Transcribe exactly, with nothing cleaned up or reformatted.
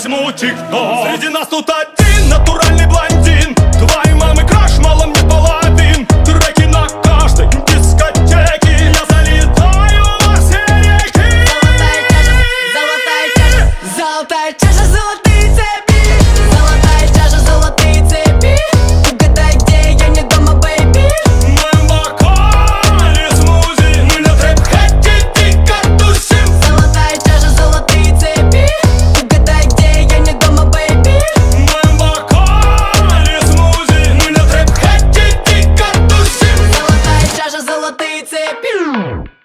смутик, но среди нас тут один натуральный блондин. Твоей мамы краш, мало мне половин. Треки на каждой дискотеке. Я залетаю во все реки. Золотая чаша, золотая чаша, золотые цепи. Золотая чаша, золотые цепи. Угадай, где я не дома, бэйби. В моем бокале смузи. Мы на трэп-хэте дико тусим. Золотая чаша, золотые цепи. Угадай, где я не дома, бэйби. В моем бокале смузи. Мы на трэп-хэте дико тусим. Золотая чаша, золотые цепи.